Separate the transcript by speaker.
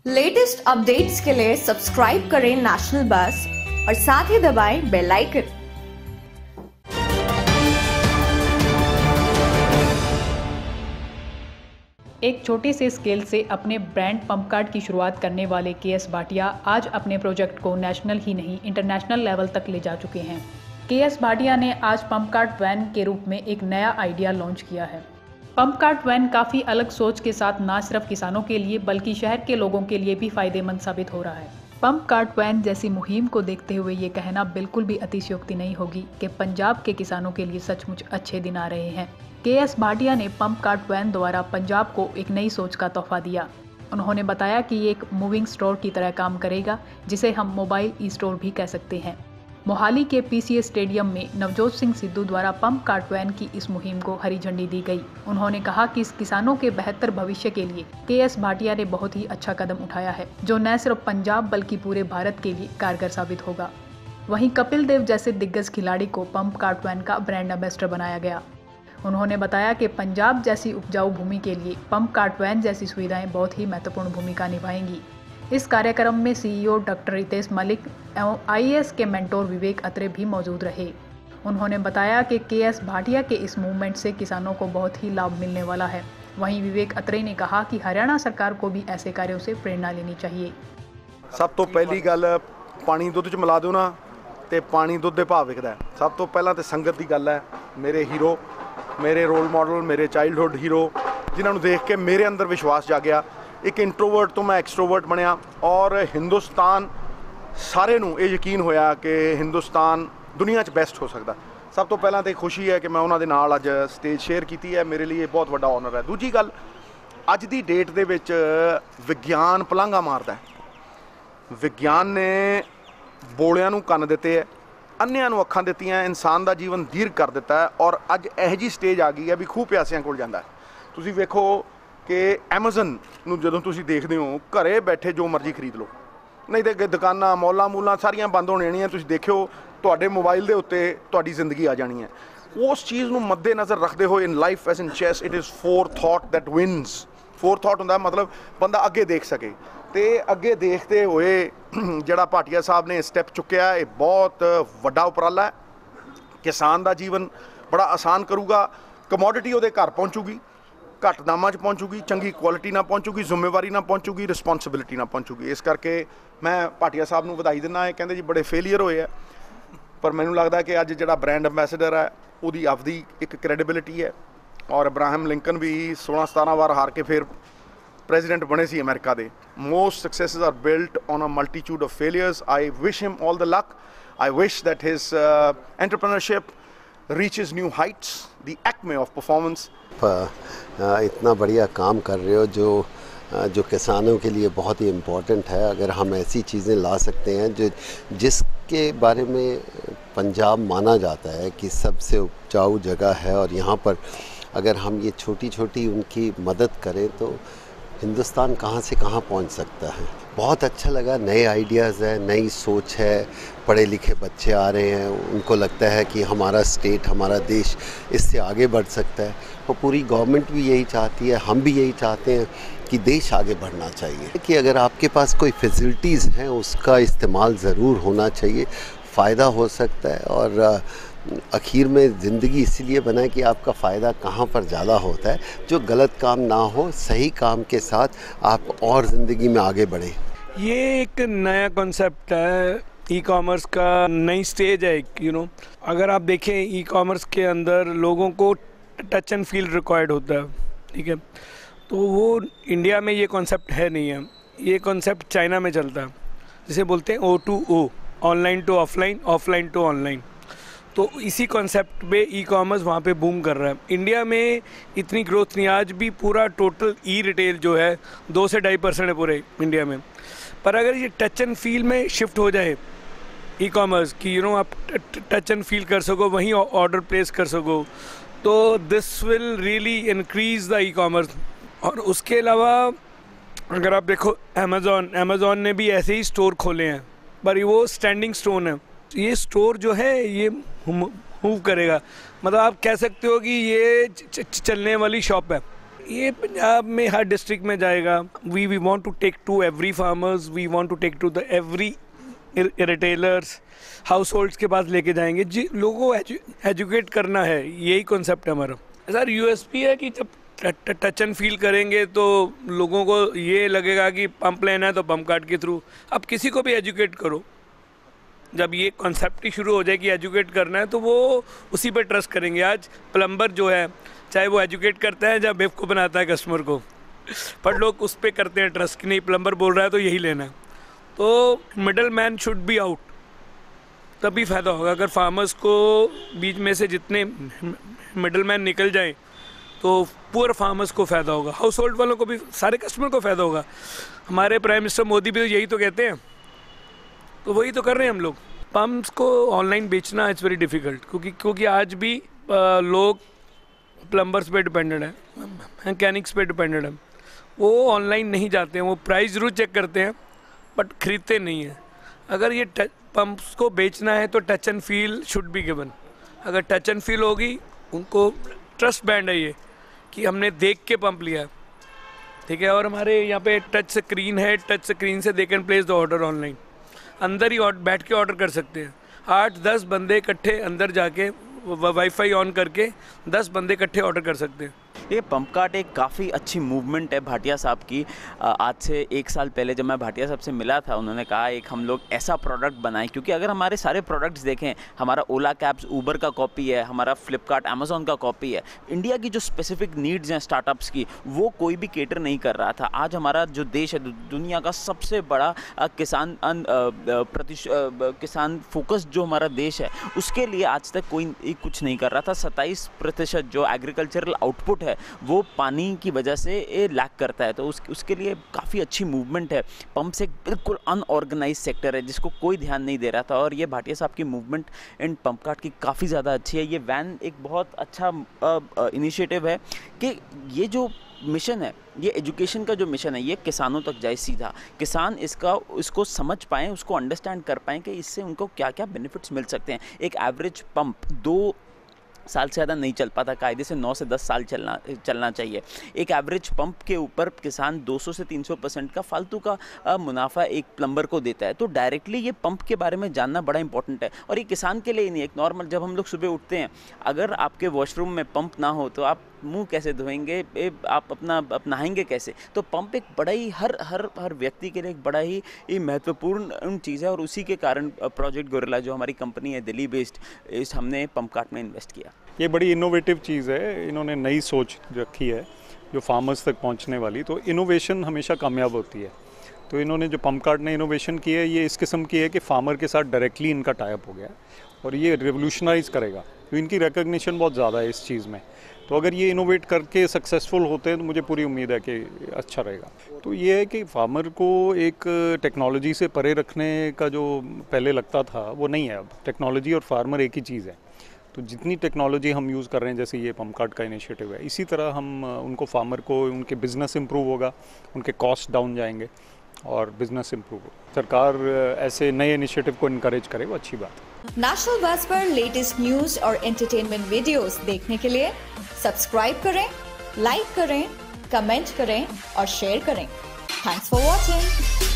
Speaker 1: Latest updates के लिए subscribe करें नेशनल बस और साथ ही दबाएं बेल आइकन।
Speaker 2: एक छोटे से स्केल से अपने ब्रांड पंपकार्ट की शुरुआत करने वाले के.s. भाटिया आज अपने प्रोजेक्ट को नेशनल ही नहीं इंटरनेशनल लेवल तक ले जा चुके हैं। के.s. भाटिया ने आज पंपकार्ट वैन के रूप में एक नया आइडिया लॉन्च किया है। पंपकार्ट वैन काफ़ी अलग सोच के साथ न सिर्फ किसानों के लिए बल्कि शहर के लोगों के लिए भी फायदेमंद साबित हो रहा है। पंपकार्ट वैन जैसी मुहिम को देखते हुए ये कहना बिल्कुल भी अतिशयोक्ति नहीं होगी कि पंजाब के किसानों के लिए सचमुच अच्छे दिन आ रहे हैं। के.s. भाटिया ने पंपकार्ट वैन द्वारा पंजाब को एक नई सोच का तोहफा दिया। उन्होंने बताया कि ये एक मूविंग स्टोर की तरह काम करेगा, जिसे हम मोबाइल ई स्टोर भी कह सकते हैं। मोहाली के PCA स्टेडियम में नवजोत सिंह सिद्धू द्वारा पंपकार्ट वैन की इस मुहिम को हरी झंडी दी गई। उन्होंने कहा कि इस किसानों के बेहतर भविष्य के लिए के.s. भाटिया ने बहुत ही अच्छा कदम उठाया है, जो न सिर्फ पंजाब बल्कि पूरे भारत के लिए कारगर साबित होगा। वहीं कपिल देव जैसे दिग्गज खिलाड़ी को पंपकार्ट वैन का ब्रांड एम्बेसडर बनाया गया। उन्होंने बताया कि पंजाब जैसी उपजाऊ भूमि के लिए पंपकार्ट वैन जैसी सुविधाएं बहुत ही महत्वपूर्ण भूमिका निभाएंगी। इस कार्यक्रम में CEO डॉ.रiteश एवं IAS के मेंटोर विवेक अत्रे भी मौजूद रहे। उन्होंने बताया कि के.s. भाटिया के इस मूवमेंट से किसानों को बहुत ही लाभ मिलने वाला है। वहीं विवेक अत्रे ने कहा कि हरियाणा सरकार को भी ऐसे कार्यों से प्रेरणा लेनी चाहिए।
Speaker 3: सब तो पहली गल पानी दुध च मिला दो ना ते पानी दुध दे भाव विकदा है। सब तो पहला तो संगत की गल है। मेरे हीरो, मेरे रोल मॉडल, मेरे चाइल्डहुड हीरो जिन्होंने देख के मेरे अंदर विश्वास जागया। एक इंट्रोवर्ट तो मैं एक्सट्रोवर्ट बनया और हिंदुस्तान सारे नूं ये यकीन होया कि हिंदुस्तान दुनिया च बेस्ट हो सकता। सब तो पहला तो खुशी है कि मैं उन्होंने नाल अज स्टेज शेयर की है। मेरे लिए बहुत बड़ा ऑनर है। दूजी गल, अज की डेट दे विच विज्ञान पलांगा मारदा है। विज्ञान ने बोलियां नूं कन्न दिते है, अन्नियां नूं अखां दित्तियां, इंसान का जीवन दीर्घ कर दिता है और अज यह जी स्टेज आ गई है भी खूह प्यासियां कोल जांदा है। तुसीं वेखो कि एमेजन नूं जदों तुसीं देखदे हो घरे बैठे जो मर्जी खरीद लो, नहीं तो दुकानां मॉलां मूलां सारियां बंद होने जाणियां। तुसीं देखियो तुहाडे मोबाइल दे उत्ते तुहाडी जिंदगी आ जानी है। उस चीज़ नूं मद्देनज़र रखते हुए in life as in chess it is forethought that wins. Forethought हुंदा मतलब बंदा अगे देख सके। तो अगे देखते हुए जिहड़ा भाटिया साहब ने स्टैप चुक्या, ये बहुत वड्डा उपराला है। किसान का जीवन बड़ा आसान करूगा। कमोडिटी उहदे घर पहुँचूगी, घट दामां 'च पहुँचूगी, चंगी क्वालिटी ना पहुँचूगी, जिम्मेवारी ना पहुँचूगी, रिस्पॉन्सिबिलिटी ना पहुँचूगी। इस करके मैं भाटिया साहब नूं वधाई दिंदा। है कहंदे जी बड़े फेलीयर होए है, पर मैनूं लगदा कि अज जिहड़ा ब्रांड अंबैसडर है उहदी आपदी एक क्रेडिबिलिटी है। और अब्राहम लिंकन भी 16-17 बार हार के फिर प्रेजिडेंट बने सी अमेरिका दे। Most successes are built on a multitude of failures. I wish him all the luck. I wish that his entrepreneurship reaches new heights, the acme of performance.
Speaker 4: इतना बढ़िया काम कर रहे हो जो किसानों के लिए बहुत ही इम्पोर्टेंट है। अगर हम ऐसी चीज़ें ला सकते हैं जिसके बारे में पंजाब माना जाता है कि सबसे उपजाऊ जगह है, और यहाँ पर अगर हम ये छोटी छोटी उनकी मदद करें तो हिंदुस्तान कहाँ से कहाँ पहुँच सकता है। बहुत अच्छा लगा। नए आइडियाज़ है, नई सोच है, पढ़े लिखे बच्चे आ रहे हैं, उनको लगता है कि हमारा स्टेट, हमारा देश इससे आगे बढ़ सकता है। और पूरी गवर्नमेंट भी यही चाहती है, हम भी यही चाहते हैं कि देश आगे बढ़ना चाहिए। कि अगर आपके पास कोई फैसिलिटीज़ हैं उसका इस्तेमाल ज़रूर होना चाहिए, फ़ायदा हो सकता है। और आखिर में ज़िंदगी इसीलिए बना है कि आपका फ़ायदा कहाँ पर ज़्यादा होता है। जो गलत काम ना हो, सही काम के साथ आप और ज़िंदगी में आगे बढ़ें।
Speaker 5: ये एक नया कॉन्सेप्ट है ई कॉमर्स का, नई स्टेज है एक। अगर आप देखें ई कॉमर्स के अंदर लोगों को टच एंड फील रिक्वायर्ड होता है, ठीक है। तो वो इंडिया में ये कॉन्सेप्ट है नहीं है। ये कॉन्सेप्ट चाइना में चलता है, जिसे बोलते हैं O2O, online to offline, offline to online. तो इसी कॉन्सेप्ट पे ई कॉमर्स वहाँ पे बूम कर रहा है। इंडिया में इतनी ग्रोथ नहीं, आज भी पूरा टोटल ई रिटेल जो है 2 से 2.5% है पूरे इंडिया में। पर अगर ये टच एंड फील में शिफ्ट हो जाए ई कॉमर्स की, आप टच एंड फील कर सको, वहीं ऑर्डर प्लेस कर सको, तो this will really increase the e commerce. और उसके अलावा अगर आप देखो अमेज़ॉन ने भी ऐसे ही स्टोर खोले हैं, पर वो स्टैंडिंग स्टोन है। ये स्टोर जो है ये मूव करेगा, मतलब आप कह सकते हो कि ये चलने वाली शॉप है। ये पंजाब में हर डिस्ट्रिक्ट में जाएगा। We want to take to every farmers, we want to take to the every retailers, households के पास लेके जाएंगे। लोगों को एजुकेट करना है, यही कॉन्सेप्ट है हमारा। सर यूएसपी है कि जब टच एंड फील करेंगे तो लोगों को ये लगेगा कि पंप लेना है तो पंप कार्ड के थ्रू। अब किसी को भी एजुकेट करो, जब ये कॉन्सेप्ट ही शुरू हो जाए कि एजुकेट करना है तो वो उसी पे ट्रस्ट करेंगे। आज प्लम्बर जो है, चाहे वो एजुकेट करता है या बेवकूफ़ बनाता है कस्टमर को, पर लोग उस पर करते हैं ट्रस्ट कि नहीं प्लम्बर बोल रहा है तो यही लेना है। तो middle man should be out, तभी फ़ायदा होगा। अगर फार्मर्स को बीच में से जितने मिडल मैन निकल जाएं तो पुअर फार्मर्स को फ़ायदा होगा, हाउस होल्ड वालों को भी, सारे कस्टमर को फ़ायदा होगा। हमारे प्राइम मिनिस्टर मोदी भी तो यही तो कहते हैं, तो वही तो कर रहे हैं हम लोग। पम्प्स को ऑनलाइन बेचना इट्स वेरी डिफ़िकल्ट, क्योंकि आज भी लोग प्लम्बर्स पे डिपेंडेंट हैं, मैकेनिक्स पे डिपेंडेंट हैं। वो ऑनलाइन नहीं जाते हैं, वो प्राइस ज़रूर चेक करते हैं बट ख़रीदते नहीं हैं। अगर ये पम्प्स को बेचना है तो touch and feel should be given. अगर टच एंड फील होगी, उनको ट्रस्ट बैंड है ये कि हमने देख के पंप लिया है, ठीक है। और हमारे यहाँ पे टच स्क्रीन है, टच स्क्रीन से they can place the order online, अंदर ही बैठ के ऑर्डर कर सकते हैं। 8-10 बंदे इकट्ठे अंदर जाके वाईफाई ऑन करके 10 बंदे इकट्ठे ऑर्डर कर सकते हैं।
Speaker 6: ये पंपकार्ट एक काफ़ी अच्छी मूवमेंट है भाटिया साहब की। आज से 1 साल पहले जब मैं भाटिया साहब से मिला था, उन्होंने कहा एक हम लोग ऐसा प्रोडक्ट बनाएं, क्योंकि अगर हमारे सारे प्रोडक्ट्स देखें, हमारा ओला कैब्स ऊबर का कॉपी है, हमारा फ्लिपकार्ट अमेज़ॉन का कॉपी है। इंडिया की जो स्पेसिफिक नीड्स हैं स्टार्टअप्स की, वो कोई भी केटर नहीं कर रहा था। आज हमारा जो देश है, दुनिया का सबसे बड़ा किसान फोकस्ड जो हमारा देश है, उसके लिए आज तक कोई कुछ नहीं कर रहा था। 27% जो एग्रीकल्चरल आउटपुट है वो पानी की वजह से लैक करता है, तो उसके लिए काफ़ी अच्छी मूवमेंट है। पंप्स एक बिल्कुल अनऑर्गेनाइज सेक्टर है जिसको कोई ध्यान नहीं दे रहा था, और ये भाटिया साहब की मूवमेंट इन पंपकार्ट की काफ़ी ज़्यादा अच्छी है। ये वैन एक बहुत अच्छा इनिशिएटिव है कि ये जो मिशन है, ये एजुकेशन का जो मिशन है, ये किसानों तक जाए सीधा। किसान इसको समझ पाएँ, उसको अंडरस्टैंड कर पाएँ कि इससे उनको क्या क्या बेनिफिट्स मिल सकते हैं। एक एवरेज पंप 2 साल से ज़्यादा नहीं चल पाता, कायदे से 9 से 10 साल चलना चाहिए। एक एवरेज पंप के ऊपर किसान 200 से 300% का फालतू का मुनाफा एक प्लम्बर को देता है। तो डायरेक्टली ये पंप के बारे में जानना बड़ा इंपॉर्टेंट है, और ये किसान के लिए ही नहीं, एक नॉर्मल, जब हम लोग सुबह उठते हैं, अगर आपके वॉशरूम में पंप ना हो तो आप मुंह कैसे धोएंगे, आप नहाएंगे कैसे? तो पंप एक बड़ा ही हर व्यक्ति के लिए एक बड़ा ही महत्वपूर्ण चीज़ है, और उसी के कारण प्रोजेक्ट गोरिल्ला जो हमारी कंपनी है दिल्ली बेस्ड, हमने पंपकार्ट में इन्वेस्ट किया।
Speaker 7: ये बड़ी इनोवेटिव चीज़ है, इन्होंने नई सोच रखी है जो फार्मर्स तक पहुंचने वाली। तो इनोवेशन हमेशा कामयाब होती है। तो इन्होंने जो पंपकार्ट ने इनोवेशन की है, ये इस किस्म की है कि फार्मर के साथ डायरेक्टली इनका टाई अप हो गया है, और ये रिवोल्यूशनाइज करेगा। तो इनकी रिकग्निशन बहुत ज़्यादा है इस चीज़ में। तो अगर ये इनोवेट करके सक्सेसफुल होते हैं तो मुझे पूरी उम्मीद है कि अच्छा रहेगा। तो ये है कि फार्मर को एक टेक्नोलॉजी से परे रखने का जो पहले लगता था वो नहीं है। अब टेक्नोलॉजी और फार्मर एक ही चीज़ है। तो जितनी टेक्नोलॉजी हम यूज़ कर रहे हैं, जैसे ये पंपकार्ट का इनिशिएटिव है, इसी तरह हम उनको, फार्मर को, उनके बिज़नेस इंप्रूव होगा, उनके कॉस्ट डाउन जाएंगे और बिज़नेस इंप्रूव होगा। सरकार ऐसे नए इनिशिएटिव को इनकरेज करे, वो अच्छी बात है।
Speaker 1: नेशनल बज़ पर लेटेस्ट न्यूज़ और एंटरटेनमेंट वीडियोस देखने के लिए सब्सक्राइब करें, लाइक करें, कमेंट करें और शेयर करें। Thanks for watching.